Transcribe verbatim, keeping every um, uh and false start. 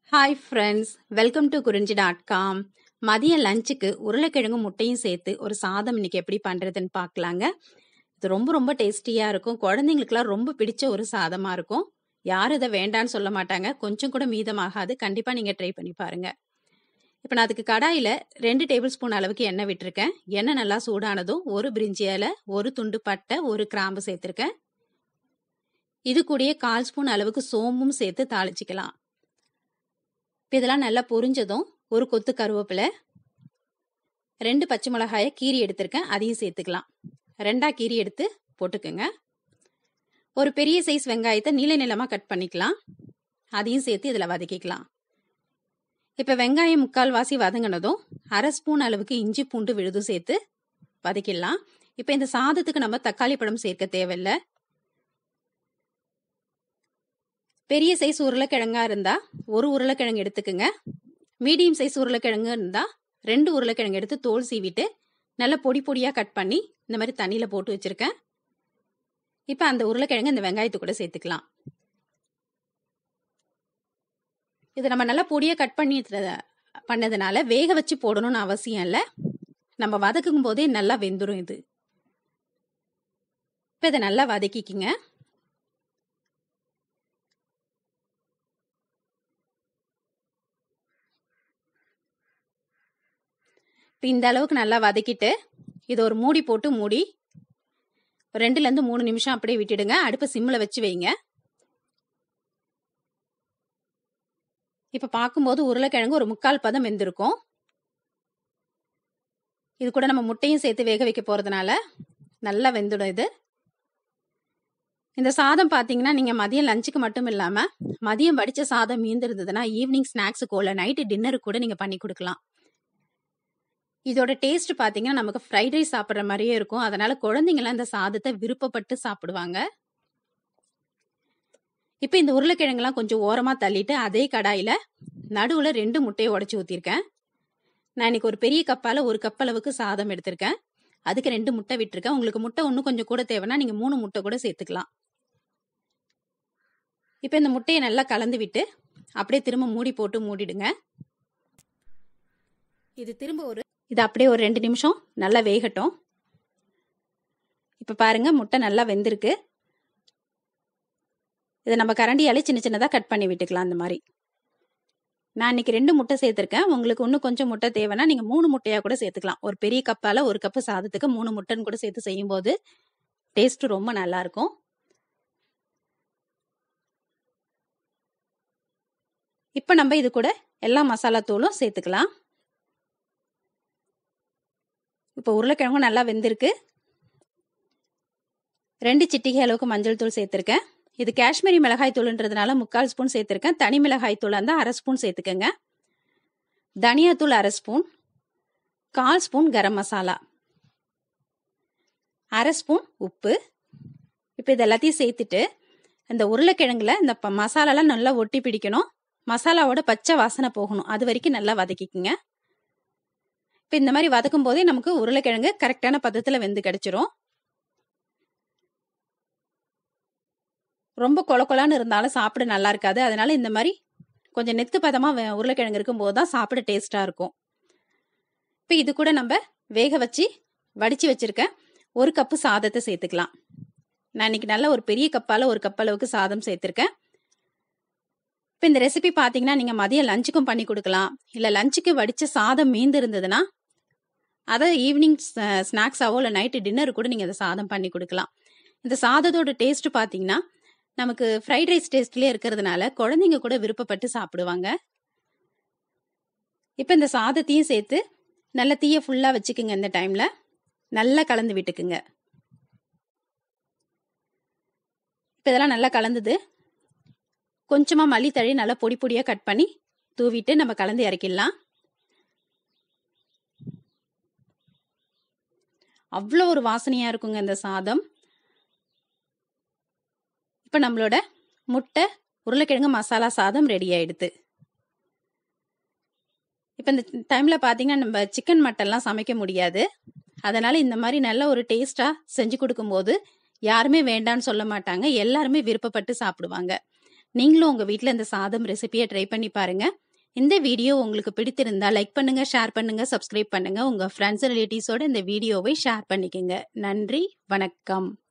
Hi friends, welcome to Kurinji dot com. மதிய லஞ்சுக்கு உருளைக்கிழங்கும் முட்டையும் சேர்த்து ஒரு சாதம் இன்னைக்கு எப்படி பண்ணுறதுன்னு பார்க்கலாங்க. இது ரொம்ப ரொம்ப டேஸ்டியாக இருக்கும். குழந்தைங்களுக்குலாம் ரொம்ப பிடிச்ச ஒரு சாதமாக இருக்கும். யாரும் இதை வேண்டான்னு சொல்ல மாட்டாங்க. கொஞ்சம் கூட மீதமாகாது. கண்டிப்பாக நீங்கள் ட்ரை பண்ணி பாருங்கள். இப்போ நான் அதுக்கு கடாயில் ரெண்டு டேபிள் ஸ்பூன் அளவுக்கு எண்ணெய் விட்டுருக்கேன். எண்ணெய் நல்லா சூடானதும் ஒரு பிரிஞ்சி இலை, ஒரு துண்டு பட்டை, ஒரு கிராம்பு சேர்த்துருக்கேன். இது கூடயே கால் ஸ்பூன் அளவுக்கு சோம்பும் சேர்த்து தாளிச்சிக்கலாம். இப்போ இதெல்லாம் நல்லா பொரிஞ்சதும் ஒரு கொத்து கருவேப்பிலை, ரெண்டு பச்சை மிளகாயை கீரி எடுத்திருக்கேன், அதையும் சேர்த்துக்கலாம். ரெண்டா கீரி எடுத்து போட்டுக்கோங்க. ஒரு பெரிய சைஸ் வெங்காயத்தை நீள நீளமாக கட் பண்ணிக்கலாம், அதையும் சேர்த்து இதில் வதக்கிக்கலாம். இப்போ வெங்காயம் முக்கால்வாசி வதங்கினதும் அரை ஸ்பூன் அளவுக்கு இஞ்சி பூண்டு விழுது சேர்த்து வதக்கிடலாம். இப்போ இந்த சாதத்துக்கு நம்ம தக்காளி பழம் சேர்க்க தேவையில்லை. பெரிய சைஸ் உருளைக்கிழங்கா இருந்தா ஒரு உருளைக்கிழங்கு எடுத்துக்குங்க. மீடியம் சைஸ் உருளைக்கிழங்கு இருந்தா ரெண்டு உருளைக்கிழங்கு எடுத்து தோல் சீவிட்டு நல்லா பொடி பொடியா கட் பண்ணி இந்த மாதிரி தண்ணியில போட்டு வச்சிருக்கேன். இப்ப அந்த உருளைக்கிழங்கு இந்த வெங்காயத்து கூட சேர்த்துக்கலாம். இது நம்ம நல்லா பொடியா கட் பண்ணி பண்ணதுனால வேக வச்சு போடணும்னு அவசியம் இல்லை. நம்ம வதக்கும் போதே நல்லா வெந்துடும் இது. இப்ப இதை நல்லா வதக்கிக்குங்க. இப்போ இந்த அளவுக்கு நல்லா வதக்கிட்டு இதை ஒரு மூடி போட்டு மூடி ரெண்டுலேருந்து மூணு நிமிஷம் அப்படியே விட்டுடுங்க. அடுப்பை சிம்மில் வச்சு வைங்க. இப்போ பார்க்கும்போது உருளைக்கிழங்கு ஒரு முக்கால் பதம் வெந்திருக்கும். இது கூட நம்ம முட்டையும் சேர்த்து வேக வைக்க போகிறதுனால நல்லா வெந்துடும் இது. இந்த சாதம் பார்த்தீங்கன்னா நீங்கள் மதியம் லஞ்சுக்கு மட்டும் இல்லாமல் மதியம் வடித்த சாதம் மீந்திருந்ததுன்னா ஈவினிங் ஸ்நாக்ஸுக்கோ இல்லை நைட்டு டின்னருக்கு கூட நீங்கள் பண்ணி கொடுக்கலாம். இதோட டேஸ்ட் பார்த்தீங்கன்னா நமக்கு ஃப்ரைட் ரைஸ் சாப்பிட்ற மாதிரியே இருக்கும். அதனால குழந்தைங்களாம் இந்த சாதத்தை விருப்பப்பட்டு சாப்பிடுவாங்க. இப்போ இந்த உருளைக்கிழங்குலாம் கொஞ்சம் ஓரமாக தள்ளிட்டு அதே கடாயில் நடுவில் ரெண்டு முட்டையை உடச்சி ஊற்றிருக்கேன். நான் இன்னைக்கு ஒரு பெரிய கப்பால் ஒரு கப் அளவுக்கு சாதம் எடுத்திருக்கேன். அதுக்கு ரெண்டு முட்டை விட்டுருக்கேன். உங்களுக்கு முட்டை இன்னும் கொஞ்சம் கூட தேவைன்னா நீங்கள் மூணு முட்டை கூட சேர்த்துக்கலாம். இப்போ இந்த முட்டையை நல்லா கலந்து விட்டு அப்படியே திரும்ப மூடி போட்டு மூடிடுங்க. இது திரும்ப ஒரு இது அப்படியே ஒரு ரெண்டு நிமிஷம் நல்லா வேகட்டும். இப்போ பாருங்க முட்டை நல்லா வெந்திருக்கு. இதை நம்ம கரண்டியாலே சின்ன சின்னதாக கட் பண்ணி விட்டுக்கலாம். அந்த மாதிரி நான் இன்னைக்கு ரெண்டு முட்டை சேர்த்துருக்கேன். உங்களுக்கு இன்னும் கொஞ்சம் முட்டை தேவைன்னா நீங்கள் மூணு முட்டையாக கூட சேர்த்துக்கலாம். ஒரு பெரிய கப்பால் ஒரு கப்பு சாதத்துக்கு மூணு முட்டைன்னு கூட சேர்த்து செய்யும்போது டேஸ்ட்டு ரொம்ப நல்லா இருக்கும். இப்போ நம்ம இது கூட எல்லா மசாலா தூளும் சேர்த்துக்கலாம். இப்போ உருளைக்கிழங்கும் நல்லா வெந்திருக்கு. ரெண்டு சிட்டிகை அளவுக்கு மஞ்சள் தூள் சேர்த்துருக்கேன். இது காஷ்மீரி மிளகாய் தூள்ன்றதுனால முக்கால் ஸ்பூன் சேர்த்துருக்கேன். தனி மிளகாய் தூள் இருந்தால் அரை ஸ்பூன் சேர்த்துக்கங்க. தனியாத்தூள் அரை ஸ்பூன், கால் ஸ்பூன் கரம் மசாலா, அரை ஸ்பூன் உப்பு. இப்போ இது எல்லாத்தையும் சேர்த்துட்டு இந்த உருளைக்கிழங்குல இந்த மசாலாலாம் நல்லா ஒட்டி பிடிக்கணும். மசாலாவோட பச்சை வாசனை போகணும். அது வரைக்கும் நல்லா வதக்கிக்குங்க. இப்போ இந்த மாதிரி வதக்கும் போதே நமக்கு உருளைக்கிழங்கு கரெக்டான பதத்தில் வெந்து கிடைச்சிரும். ரொம்ப கொல கொலான்னு இருந்தாலும் சாப்பிட நல்லா இருக்காது. அதனால இந்த மாதிரி கொஞ்சம் நெத்து பதமாக உருளைக்கிழங்கு இருக்கும்போது தான் சாப்பிட டேஸ்டாக இருக்கும். இப்போ இது கூட நம்ம வேக வச்சு வடித்து வச்சிருக்க ஒரு கப்பு சாதத்தை சேர்த்துக்கலாம். நான் இன்னைக்கு நல்ல ஒரு பெரிய கப்பால் ஒரு கப் அளவுக்கு சாதம் சேர்த்துருக்கேன். இப்போ இந்த ரெசிபி பார்த்தீங்கன்னா நீங்கள் மதியம் லஞ்சுக்கும் பண்ணி கொடுக்கலாம். இல்லை லஞ்சுக்கு வடித்த சாதம் மீந்து இருந்ததுன்னா அதை ஈவினிங் ஸ்நாக்ஸாவோ இல்லை நைட்டு டின்னர் கூட நீங்கள் அந்த சாதம் பண்ணி கொடுக்கலாம். இந்த சாதத்தோட டேஸ்ட் பார்த்தீங்கன்னா நமக்கு ஃப்ரைட் ரைஸ் டேஸ்ட்லேயே இருக்கிறதுனால குழந்தைங்க கூட விருப்பப்பட்டு சாப்பிடுவாங்க. இப்போ இந்த சாதத்தையும் சேர்த்து நல்ல தீயை ஃபுல்லாக வச்சுக்குங்க. இந்த டைமில் நல்லா கலந்து விட்டுக்குங்க. இப்போ இதெல்லாம் நல்லா கலந்துது. கொஞ்சமாக மல்லித்தழை நல்லா பொடி பொடியாக கட் பண்ணி தூவிட்டு நம்ம கலந்து இறக்கிடலாம். அவ்வளோ ஒரு வாசனையாக இருக்குங்க இந்த சாதம். இப்போ நம்மளோட முட்டை உருளைக்கிழங்கு மசாலா சாதம் ரெடி ஆயிடுது. இப்போ இந்த டைமில் பார்த்தீங்கன்னா நம்ம சிக்கன் மட்டன்லாம் சமைக்க முடியாது. அதனால் இந்த மாதிரி நல்ல ஒரு டேஸ்ட்டாக செஞ்சு கொடுக்கும்போது யாருமே வேண்டான்னு சொல்ல மாட்டாங்க. எல்லாருமே விருப்பப்பட்டு சாப்பிடுவாங்க. நீங்களும் உங்க வீட்ல இந்த சாதம் ரெசிபியை ட்ரை பண்ணி பாருங்க. இந்த வீடியோ உங்களுக்கு பிடித்திருந்தா லைக் பண்ணுங்க, ஷேர் பண்ணுங்க, சப்ஸ்கிரைப் பண்ணுங்க. உங்க ஃப்ரெண்ட்ஸ் ரிலேட்டிவ்ஸோட இந்த வீடியோவை ஷேர் பண்ணிக்கங்க. நன்றி, வணக்கம்.